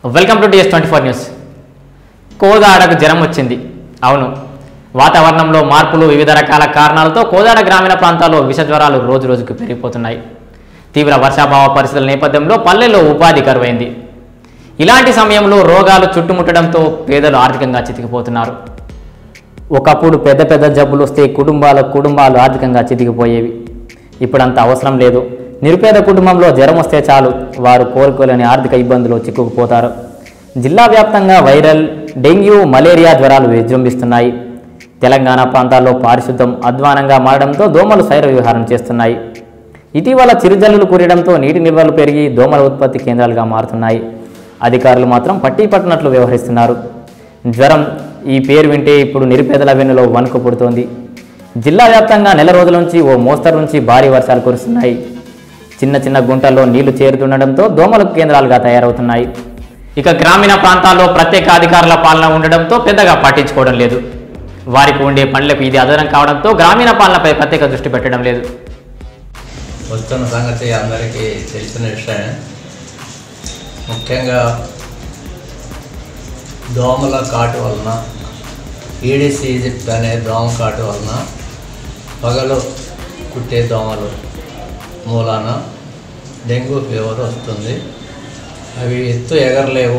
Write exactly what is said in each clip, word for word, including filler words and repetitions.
Welcome to TS twenty four news. కోదాడకు జ్వరం వచ్చింది. అవును, వాతావరణంలో మార్పులు, వివిధ రకాల కారణాలతో కోదాడ గ్రామీణ ప్రాంతాల్లో విష జ్వరాలు రోజు రోజుకు పెరిగిపోతున్నాయి. తీవ్ర వర్షాభావ పరిస్థితుల నేపథ్యంలో పల్లెల్లో ఉపాధి కరువైంది. ఇలాంటి సమయంలో రోగాలు చుట్టుముట్టడంతో పేదలు ఆర్థికంగా చితికిపోతున్నారు. ఒకప్పుడు పెద్ద పెద్ద జబ్బులు వస్తే కుటుంబాల కుటుంబాలు ఆర్థికంగా చితికిపోయేవి. ఇప్పుడంత అవసరం లేదు. నిరుపేద కుటుంబంలో జ్వరం వస్తే చాలు, వారు కోలుకోలేని ఆర్థిక ఇబ్బందులు చిక్కుకుపోతారు. జిల్లా వ్యాప్తంగా వైరల్, డెంగ్యూ, మలేరియా జ్వరాలు విజృంభిస్తున్నాయి. తెలంగాణ ప్రాంతాల్లో పారిశుద్ధం అధ్వానంగా మారడంతో దోమలు శైర విహారం చేస్తున్నాయి. ఇటీవల చిరుజల్లులు కురియడంతో నీటి నిల్వలు పెరిగి దోమల ఉత్పత్తి కేంద్రాలుగా మారుతున్నాయి. అధికారులు మాత్రం పట్టి పట్టినట్లు వ్యవహరిస్తున్నారు. జ్వరం ఈ పేరు వింటే ఇప్పుడు నిరుపేదల వెన్నులో వణుకు పుడుతోంది. జిల్లా వ్యాప్తంగా నెల రోజుల నుంచి ఓ మోస్తరు నుంచి భారీ వర్షాలు కురుస్తున్నాయి. చిన్న చిన్న గుంటల్లో నీళ్లు చేరుతుండడంతో దోమల కేంద్రాలుగా తయారవుతున్నాయి. ఇక గ్రామీణ ప్రాంతాల్లో ప్రత్యేక అధికారుల పాలన ఉండడంతో పెద్దగా పట్టించుకోవడం లేదు. వారికి ఉండే పనులకు ఇది అదనం కావడంతో గ్రామీణ పాలనపై ప్రత్యేక దృష్టి పెట్టడం లేదు. వస్తున్న సంగతి అందరికీ తెలిసిన విషయం. ముఖ్యంగా దోమల కాటు వలన, ఈడిస్ ఈజిప్ట్ అనే దోమ కాటు వలన, పగలు కుట్టే దోమలు మూలాన డెంగ్యూ ఫీవర్ వస్తుంది. అవి ఎత్తు ఎగరలేవు,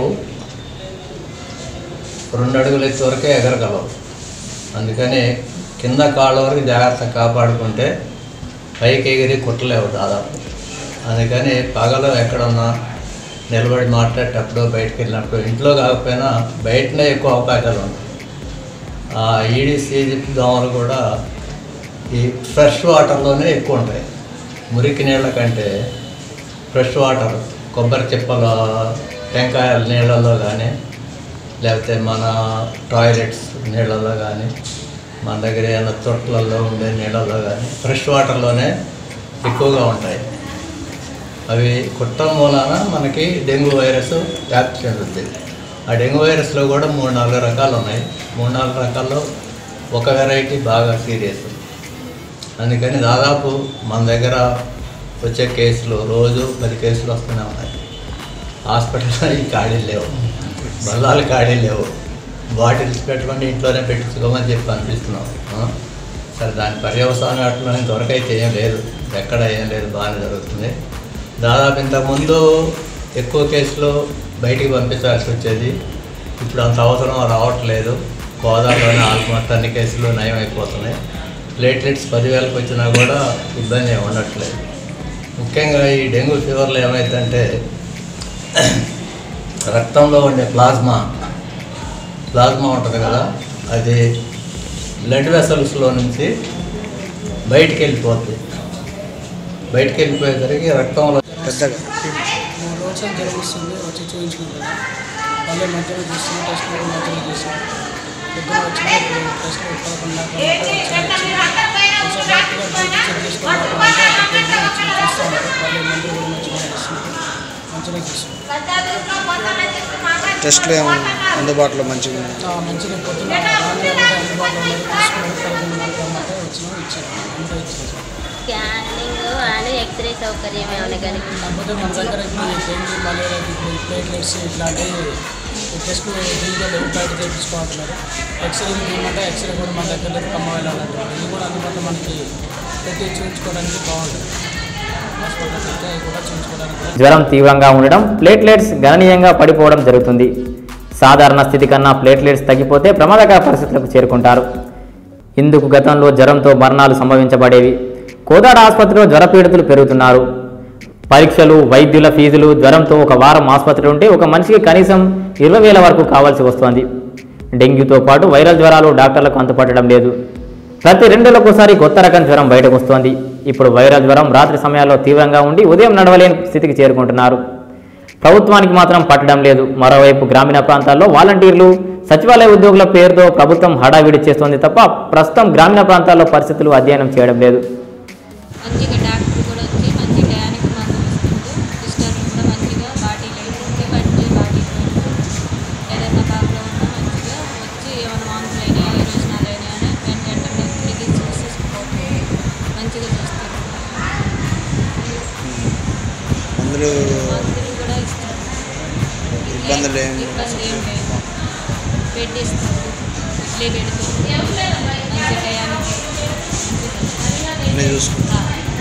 రెండు అడుగుల ఎత్తు వరకే ఎగరగలవు. అందుకని కింద కాళ్ళ వరకు జాగ్రత్త కాపాడుకుంటే పైకి ఎగిరి కుట్టలేవు దాదాపు. అందుకని పగలు ఎక్కడున్నా నిలబడి మాట్లాడేటప్పుడు, బయటకు వెళ్ళినప్పుడు, ఇంట్లో కాకపోయినా బయటనే ఎక్కువ అవకాశాలు ఉంటాయి. ఆ ఈడిస్ ఈజిప్ట్ దోమలు కూడా ఈ ఫ్రెష్ వాటర్లోనే ఎక్కువ ఉంటాయి. మురికి నీళ్ళ కంటే ఫ్రెష్ వాటర్, కొబ్బరి చిప్పల, టెంకాయల నీళ్ళల్లో కానీ, లేకపోతే మన టాయిలెట్స్ నీళ్ళల్లో కానీ, మన దగ్గర ఏమైనా తొట్లలో ఉండే నీళ్ళల్లో కానీ ఫ్రెష్ వాటర్లోనే ఎక్కువగా ఉంటాయి. అవి కుట్టడం మూలాన మనకి డెంగ్యూ వైరస్ వ్యాప్తి చెందుతుంది. ఆ డెంగ్యూ వైరస్లో కూడా మూడు నాలుగు రకాలు ఉన్నాయి. మూడు నాలుగు రకాల్లో ఒక వెరైటీ బాగా సీరియస్. అందుకని దాదాపు మన దగ్గర వచ్చే కేసులు రోజు పది కేసులు వస్తూనే ఉన్నాయి. హాస్పిటల్లో ఈ ఖాళీలు లేవు, బల్లాలు ఖాళీలు లేవు. బాటిల్స్ పెట్టుకొని ఇంట్లోనే పెట్టించుకోమని చెప్పి అనిపిస్తున్నాం. సరే, దాని పర్యవసానం అట్లా ఇంతవరకు అయితే ఏం లేదు, ఎక్కడ ఏం లేదు, బాగానే జరుగుతుంది. దాదాపు ఇంతకుముందు ఎక్కువ కేసులు బయటికి పంపించాల్సి వచ్చేది. ఇప్పుడు అంత అవసరం రావట్లేదు. కోదాలోనే ఆల్మోస్ట్ అన్ని కేసులు నయం అయిపోతున్నాయి. ప్లేట్లెట్స్ పదివేలకు వచ్చినా కూడా ఇబ్బంది ఏమి ఉండట్లేదు. ముఖ్యంగా ఈ డెంగ్యూ ఫీవర్లో ఏమైందంటే రక్తంలో ఉండే ప్లాజ్మా ప్లాజ్మా ఉంటుంది కదా, అది బ్లడ్ వెసల్స్లో నుంచి బయటికి వెళ్ళిపోతుంది. బయటికి వెళ్ళిపోయేసరికి రక్తంలో పెద్దగా మూడు రోజులు జరుగుతుంది. వచ్చి చూపించుకుంటాను. మళ్ళీ మధ్యలో చూస్తాను, టెస్ట్ మధ్యలో చూస్తాను. పొద్దున వచ్చిన టెస్ట్ పదకొండు చెక్ చేసుకోవాలి. చూస్తాను. మళ్ళీ మందులు కూడా మంచిగా మంచిగా చూస్తాను. టెస్ట్లు ఏమన్నా అందుబాటులో మంచిగా మంచిగా పొద్దున అందుబాటులో తీసుకుని పదకొండు గంటల వచ్చిన ఇచ్చాను. అంతా ఇచ్చాను. స్కానింగ్ అని ఎక్స్రే సౌకర్యం ఏమైనా కానీ కాకపోతే మన దగ్గర డెంగ్యూ, మలేరియా, ప్లేట్లెట్స్ ఇట్లాంటివి టెస్ట్ దీంట్లో లేవు, బయట చేయించుకోవాలంటున్నారు. ఎక్స్రే తీయమంటే ఎక్స్రే కూడా మన దగ్గర లేదు, ఖమ్మం వెళ్ళాలంటున్నారు. ఇది కూడా అందుబాటులో మనకి పెట్టి చూపించుకోవడానికి బాగుంటుంది. హాస్పిటల్స్ అయితే కూడా చూపించుకోవడానికి. జ్వరం తీవ్రంగా ఉండడం, ప్లేట్లెట్స్ గణనీయంగా పడిపోవడం జరుగుతుంది. సాధారణ స్థితి కన్నా ప్లేట్లెట్స్ తగ్గిపోతే ప్రమాదకర పరిస్థితులకు చేరుకుంటారు. ఇందుకు గతంలో జ్వరంతో మరణాలు సంభవించబడేవి. కోదాడ ఆసుపత్రిలో జ్వర పీడితులు పెరుగుతున్నారు. పరీక్షలు, వైద్యుల ఫీజులు, జ్వరంతో ఒక వారం ఆసుపత్రి ఉంటే ఒక మనిషికి కనీసం ఇరవై వేల వరకు కావాల్సి వస్తోంది. డెంగ్యూతో పాటు వైరల్ జ్వరాలు డాక్టర్లకు అంతుపట్టడం లేదు. ప్రతి రెండేళ్లకోసారి కొత్త రకం జ్వరం బయటకు వస్తోంది. ఇప్పుడు వైరల్ జ్వరం రాత్రి సమయాల్లో తీవ్రంగా ఉండి ఉదయం నడవలేని స్థితికి చేరుకుంటున్నారు. ప్రభుత్వానికి మాత్రం పట్టడం లేదు. మరోవైపు గ్రామీణ ప్రాంతాల్లో వాలంటీర్లు, సచివాలయ ఉద్యోగుల పేరుతో ప్రభుత్వం హడావిడి చేస్తోంది తప్ప ప్రస్తుతం గ్రామీణ ప్రాంతాల్లో పరిస్థితులు అధ్యయనం చేయడం లేదు. మంచిగా డాక్టర్ కూడా వచ్చి మంచి టయానికి మందు ఇస్తుంటూ సిస్టర్లు కూడా మంచిగా బాడీలో ఇస్తుంటే బట్టి బాడీలో ఏదైనా ప్రాబ్లం ఉన్నా మంచిగా వచ్చి ఏమైనా వాంతులు అయినా విరోచనాలు అయినా అని వెంటనే తిరిగి చూసేసుకోవాలి. మంచిగా చూస్తారు. మందులు మందులు కూడా ఇస్తారు. ఇబ్బందులు ఏమి ఇబ్బంది ఏం లేదు. బెడ్ ఇస్తుంది, ఇడ్లీ పెడుతుంది, మంచి టయానికి చూసుకుంటాం.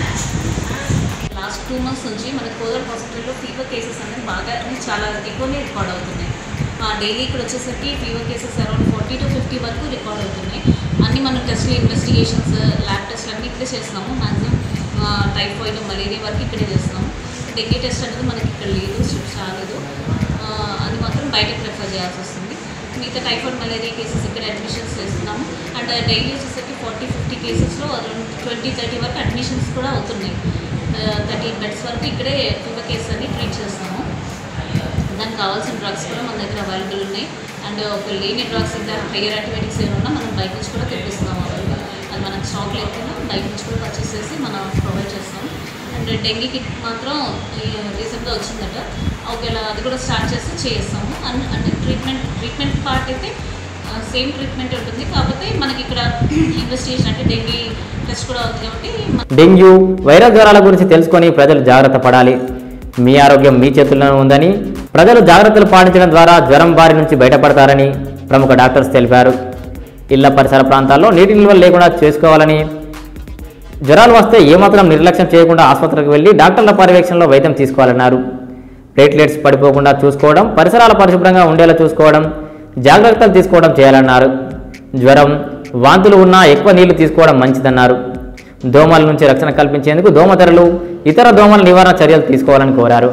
లాస్ట్ టూ మంత్స్ నుంచి మన కోదాడ హాస్పిటల్లో ఫీవర్ కేసెస్ అనేది బాగా చాలా ఎక్కువనే రికార్డ్ అవుతున్నాయి. డైలీ ఇక్కడ వచ్చేసరికి fever cases around forty to fifty వరకు రికార్డ్ అవుతున్నాయి. అన్నీ మనం టెస్ట్లు, ఇన్వెస్టిగేషన్స్, ల్యాబ్ టెస్ట్లు అన్నీ ఇక్కడే చేస్తున్నాము. మ్యాక్సిమం టైఫాయిడ్, మలేరియా వరకు ఇక్కడే చేస్తున్నాము. డెంగ్యూ టెస్ట్ అనేది మనకి ఇక్కడ లేదు, స్ట్రిప్స్ రాలేదు. అది మాత్రం బయట ప్రిఫర్ చేయాల్సి వస్తుంది. మిగతా టైఫాయిడ్, మలేరియా కేసెస్ ఇక్కడ అడ్మిషన్స్ చేస్తున్నాము. అండ్ డైలీ వచ్చేసరికి ఫార్టీ ఫిఫ్టీ కేసెస్లో అరౌండ్ ట్వంటీ థర్టీ వరకు అడ్మిషన్స్ కూడా అవుతున్నాయి. థర్టీ బెడ్స్ వరకు ఇక్కడే ఫీవర్ కేసెస్ అన్ని ట్రీట్ చేస్తాము. దానికి కావాల్సిన డ్రగ్స్ కూడా మన దగ్గర అవైలబుల్ ఉన్నాయి. అండ్ ఒక లేని డ్రగ్స్ ఇంకా హైయర్ యాంటీబయాటిక్స్ ఏమన్నా మనం బయట నుంచి కూడా తెప్పిస్తాము. అవైలబుల్ అది మనకు స్టాక్ లేకుండా బయట నుంచి కూడా పర్చేస్ చేసి మనం ప్రొవైడ్ చేస్తాము. అండ్ డెంగ్యూ కిట్ మాత్రం రీసెంట్గా వచ్చిందట, ఒకవేళ అది కూడా స్టార్ట్ చేసి చేస్తాము. అండ్ అంటే ట్రీట్మెంట్ ట్రీట్మెంట్ పార్ట్ అయితే సేమ్ ట్రీట్మెంట్ ఉంటుంది, కాకపోతే మనకి ఇక్కడ ఇన్వెస్టిగేషన్ అంటే డెంగ్యూ టెస్ట్ కూడా అవుతుంది. కాబట్టి డెంగ్యూ వైరల్ జ్వరాల గురించి తెలుసుకొని ప్రజలు జాగ్రత్త పడాలి. మీ ఆరోగ్యం మీ చేతుల్లోనే ఉందని, ప్రజలు జాగ్రత్తలు పాటించడం ద్వారా జ్వరం బారి నుంచి బయటపడతారని ప్రముఖ డాక్టర్స్ తెలిపారు. ఇళ్ల పరిసర ప్రాంతాల్లో నీటి నిల్వలు లేకుండా చేసుకోవాలని, జ్వరాలు వస్తే ఏమాత్రం నిర్లక్ష్యం చేయకుండా ఆసుపత్రికి వెళ్లి డాక్టర్ల పర్యవేక్షణలో వైద్యం తీసుకోవాలన్నారు. ప్లేట్లెట్స్ పడిపోకుండా చూసుకోవడం, పరిసరాల పరిశుభ్రంగా ఉండేలా చూసుకోవడం, జాగ్రత్తలు తీసుకోవడం చేయాలన్నారు. జ్వరం, వాంతులు ఉన్నా ఎక్కువ నీళ్లు తీసుకోవడం మంచిదన్నారు. దోమల నుంచి రక్షణ కల్పించేందుకు దోమతెరలు, ఇతర దోమల నివారణ చర్యలు తీసుకోవాలని కోరారు.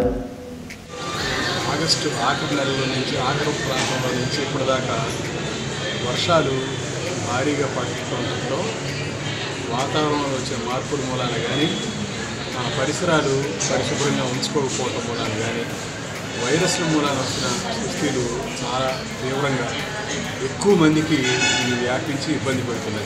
ఆగస్టు ఆఖరి నెలలో నుంచి ఆఖరి ప్రాంతంలో నుంచి ఇప్పటిదాకా వర్షాలు భారీగా పడటంతో వాతావరణంలో వచ్చే మార్పుల మూలాన కానీ, పరిసరాలు పరిశుభ్రంగా ఉంచుకోకపోవడం మూలాన కానీ, వైరస్ల మూలాన వచ్చిన సుస్థితులు చాలా తీవ్రంగా ఎక్కువ మందికి ఇవి వ్యాపించి ఇబ్బంది పడుతున్నాయి.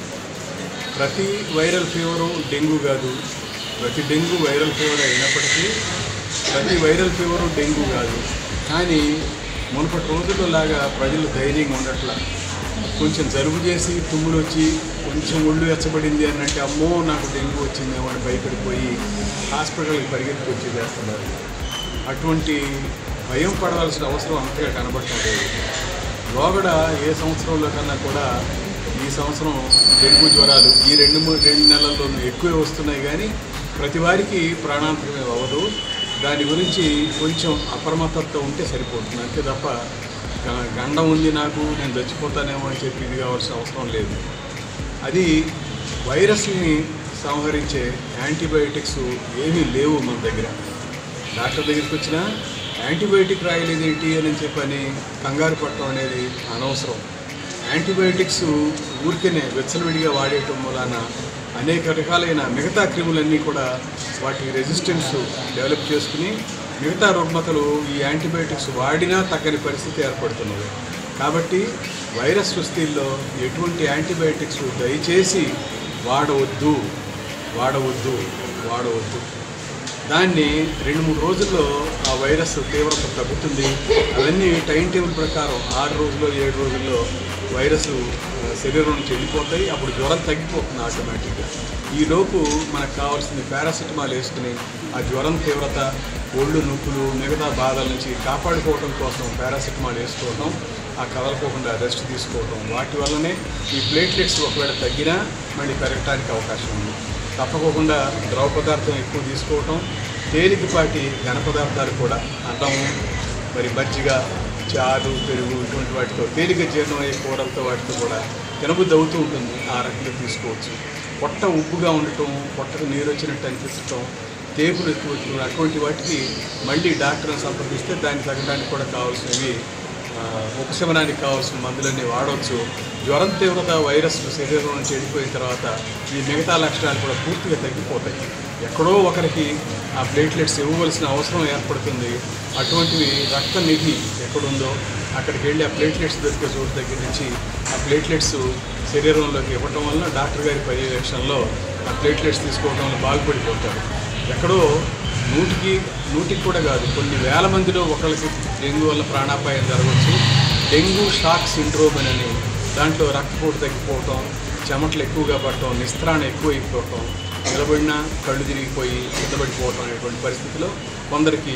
ప్రతి వైరల్ ఫీవరు డెంగ్యూ కాదు, ప్రతి డెంగ్యూ వైరల్ ఫీవర్ అయినప్పటికీ ప్రతి వైరల్ ఫీవరు డెంగ్యూ కాదు. కానీ మునుపటి రోజుల్లో లాగా ప్రజలు ధైర్యంగా ఉండట్లా. కొంచెం జలుబు చేసి తుమ్ములు వచ్చి కొంచెం ఒళ్ళు వెచ్చబడింది అన్నట్టు అమ్మో నాకు డెంగ్యూ వచ్చిందేమో అని భయపడిపోయి హాస్పిటల్కి పరిగెత్తి వచ్చి చేస్తున్నారు. అటువంటి భయం పడవలసిన అవసరం అంతగా కనబడటం లేదు. లోగడ ఏ సంవత్సరంలో కన్నా కూడా ఈ సంవత్సరం డెంగ్యూ జ్వరాలు ఈ రెండు మూడు రెండు నెలల్లోనూ ఎక్కువే వస్తున్నాయి. కానీ ప్రతి వారికి ప్రాణాంతకమే అవ్వదు. దాని గురించి కొంచెం అప్రమత్తత ఉంటే సరిపోతుంది, అంతే తప్ప గండం ఉంది నాకు నేను చచ్చిపోతానేమో అని చెప్పి ఇది కావాల్సిన అవసరం లేదు. అది వైరస్ని సంహరించే యాంటీబయాటిక్స్ ఏమీ లేవు మన దగ్గర. డాక్టర్ దగ్గరికి వచ్చినా యాంటీబయాటిక్ రాయలేదు ఏంటి అని చెప్పని కంగారు పట్టడం అనేది అనవసరం. యాంటీబయాటిక్స్ ఊరికేనే వెచ్చలవిడిగా వాడేయటం వలన అనేక రకాలైన మిగతా క్రిములన్నీ కూడా వాటి రెసిస్టెన్స్ డెవలప్ చేసుకుని మిగతా రుగ్మతలు ఈ యాంటీబయాటిక్స్ వాడినా తగ్గని పరిస్థితి ఏర్పడుతున్నది. కాబట్టి వైరస్ సుస్థితిలో ఎటువంటి యాంటీబయాటిక్స్ దయచేసి వాడవద్దు వాడవద్దు వాడవద్దు దాన్ని రెండు మూడు రోజుల్లో ఆ వైరస్ తీవ్రత తగ్గుతుంది. అవన్నీ టైం టేబుల్ ప్రకారం ఆరు రోజుల్లో ఏడు రోజుల్లో వైరస్ శరీరం నుంచి వెళ్ళిపోతాయి. అప్పుడు జ్వరం తగ్గిపోతుంది ఆటోమేటిక్గా. ఈలోపు మనకు కావాల్సింది పారాసిటమాల్ వేసుకుని ఆ జ్వరం తీవ్రత, ఒళ్ళు నొప్పులు, మిగతా బాధల నుంచి కాపాడుకోవడం కోసం పారాసిటమాల్ వేసుకోవడం, ఆ కదలకోకుండా రెస్ట్ తీసుకోవడం, వాటి వల్లనే ఈ ప్లేట్లెట్స్ ఒకవేళ తగ్గినా మళ్ళీ పెరగటానికి అవకాశం ఉంది. తప్పకోకుండా ద్రవ పదార్థం ఎక్కువ తీసుకోవటం, తేలికపాటి ఘన పదార్థాలు కూడా అన్నం, మరి మజ్జిగ, చారు, పెరుగు ఇటువంటి వాటితో తేలిక జీర్ణమయ్యే కూరలతో వాటితో కూడా తినబుద్ధి అవుతూ ఉంటుంది. ఆ రకంగా తీసుకోవచ్చు. పొట్ట ఉప్పుగా ఉండటం, పొట్టకు నీరు వచ్చినట్టు అనిపించటం, తేపులు ఎక్కువ అటువంటి వాటికి మళ్ళీ డాక్టర్ని సంప్రదిస్తే దాన్ని తగ్గడానికి కూడా కావాల్సినవి ఉపశమనానికి కావాల్సిన మందులన్నీ వాడవచ్చు. జ్వరం తీవ్రత వైరస్ శరీరం నుంచి వెళ్ళిపోయిన తర్వాత ఈ మిగతా లక్షణాలు కూడా పూర్తిగా తగ్గిపోతాయి. ఎక్కడో ఒకరికి ఆ ప్లేట్లెట్స్ ఇవ్వవలసిన అవసరం ఏర్పడుతుంది. అటువంటివి రక్త నిధి ఎక్కడుందో అక్కడికి వెళ్ళి ఆ ప్లేట్లెట్స్ దొరికే చోటు దగ్గర నుంచి ఆ ప్లేట్లెట్స్ శరీరంలోకి ఇవ్వటం వల్ల డాక్టర్ గారి పర్యవేక్షణలో ఆ ప్లేట్లెట్స్ తీసుకోవడం వల్ల బాగుపడిపోతారు. ఎక్కడో నూటికి నూటికి కూడా కాదు కొన్ని వేల మందిలో ఒకరికి డెంగ్యూ వల్ల ప్రాణాపాయం జరగవచ్చు. డెంగ్యూ షాక్ సిండ్రోమ్ అని దాంట్లో రక్తపోటు తగ్గిపోవటం, చెమటలు ఎక్కువగా పడటం, నిస్త్రాణ ఎక్కువ అయిపోవటం, నిలబడినా కళ్ళు తిరిగిపోయి నిలబడిపోవటం అనేటువంటి పరిస్థితిలో కొందరికి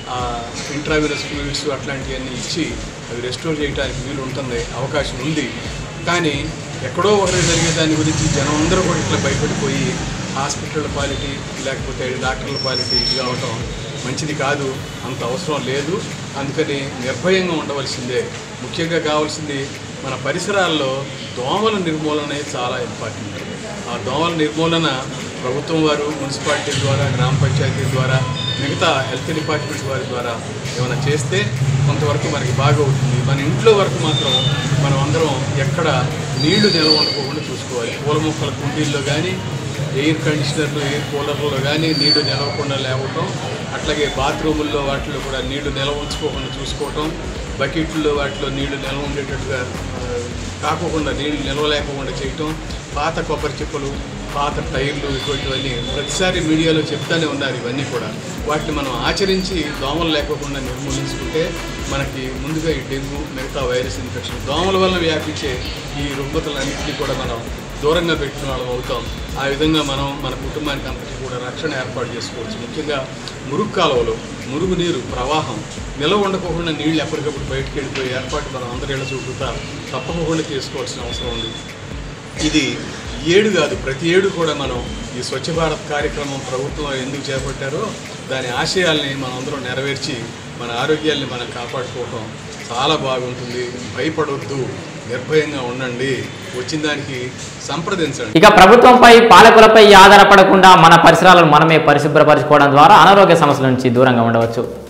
ఇంట్రావిరస్ ఫ్లూయిడ్స్ అట్లాంటివన్నీ ఇచ్చి అవి రెస్టోర్ చేయడానికి వీలు ఉంటుంది, అవకాశం ఉంది. కానీ ఎక్కడో ఒకటి జరిగే దాని గురించి జనం అందరూ కూడా ఇట్లా భయపడిపోయి హాస్పిటల్ క్వాలిటీ లేకపోతే డాక్టర్ల క్వాలిటీ ఇది కావటం మంచిది కాదు, అంత అవసరం లేదు. అందుకని నిర్భయంగా ఉండవలసిందే. ముఖ్యంగా కావాల్సింది మన పరిసరాల్లో దోమల నిర్మూలన చాలా ఇంపార్టెంట్. ఆ దోమల నిర్మూలన ప్రభుత్వం వారు మున్సిపాలిటీ ద్వారా, గ్రామ పంచాయతీ ద్వారా, మిగతా హెల్త్ డిపార్ట్మెంట్ వారి ద్వారా ఏమైనా చేస్తే కొంతవరకు మనకి బాగా అవుతుంది. మన ఇంట్లో వరకు మాత్రం మనం అందరం ఎక్కడ నీళ్లు నిల్వ ఉండకోకుండా చూసుకోవాలి. పూల మొక్కల కుండీల్లో కానీ, ఎయిర్ కండిషనర్లు, ఎయిర్ కూలర్లలో కానీ నీళ్లు నిలవకుండా లేవటం, అట్లాగే బాత్రూముల్లో వాటిలో కూడా నీళ్లు నిల్వ ఉంచుకోకుండా చూసుకోవటం, బకెట్లో వాటిలో నీళ్లు నిల్వ ఉండేటట్టుగా కాకోకుండా నీళ్లు నిల్వ లేకుండా చేయటం, పాత కొబ్బరి చిప్పలు, పాత టైర్లు ఇటువంటివన్నీ ప్రతిసారి మీడియాలో చెప్తానే ఉన్నారు. ఇవన్నీ కూడా వాటిని మనం ఆచరించి దోమలు లేకోకుండా నిర్మూలించుకుంటే మనకి ముందుగా ఈ డెంగ్యూ, మిగతా వైరస్ ఇన్ఫెక్షన్, దోమల వల్ల వ్యాపించే ఈ రుగ్మతలన్నింటినీ కూడా మనం దూరంగా పెట్టిన వాళ్ళం అవుతాం. ఆ విధంగా మనం మన కుటుంబానికి అంతటి కూడా రక్షణ ఏర్పాటు చేసుకోవచ్చు. ముఖ్యంగా మురుగు కాలువలు, మురుగు నీరు ప్రవాహం నిల్వ ఉండకోకుండా నీళ్లు ఎప్పటికప్పుడు బయటకు వెళ్ళిపోయి ఏర్పాటు మనం అందరిళ్ళ చుట్టూతా తప్పకుండా చేసుకోవాల్సిన అవసరం ఉంది. ఇది ఏడు కాదు, ప్రతి ఏడు కూడా మనం ఈ స్వచ్ఛ భారత్ కార్యక్రమం ప్రభుత్వం ఎందుకు చేపట్టారో దాని ఆశయాల్ని మనం అందరం నెరవేర్చి మన ఆరోగ్యాల్ని మనం కాపాడుకోవటం చాలా బాగుంటుంది. భయపడొద్దు, నిర్భయంగా ఉండండి, వచ్చిన దానికి సంప్రదించండి. ఇక ప్రభుత్వంపై, పాలకులపై ఆధారపడకుండా మన పరిసరాలను మనమే పరిశుభ్రపరచుకోవడం ద్వారా అనారోగ్య సమస్యల నుంచి దూరంగా ఉండవచ్చు.